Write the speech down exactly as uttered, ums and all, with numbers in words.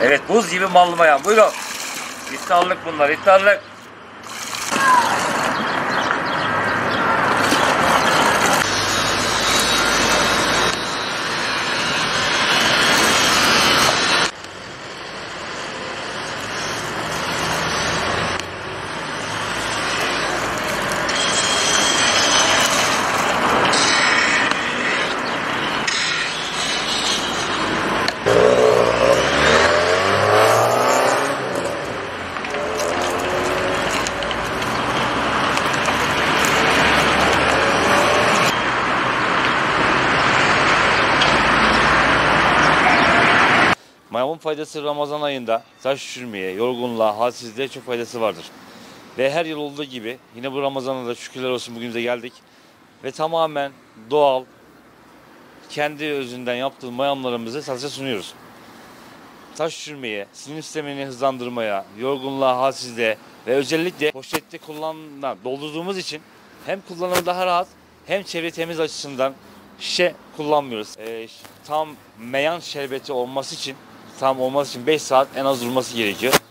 Evet, buz gibi mallı mayan. Buyurun. İftarlık bunlar, iftarlık. Mayamın faydası Ramazan ayında saç düşürmeye, yorgunluğa, halsizliğe çok faydası vardır. Ve her yıl olduğu gibi yine bu Ramazan'da da şükürler olsun bugün de geldik. Ve tamamen doğal, kendi özünden yaptığımız mayamlarımızı satışa sunuyoruz. Saç düşürmeye, sinir sistemini hızlandırmaya, yorgunluğa, halsizliğe ve özellikle poşette kullanılan, doldurduğumuz için hem kullanımı daha rahat hem çevre temiz açısından şişe kullanmıyoruz. Ee, tam meyan şerbeti olması için tam olması için beş saat en az durması gerekiyor.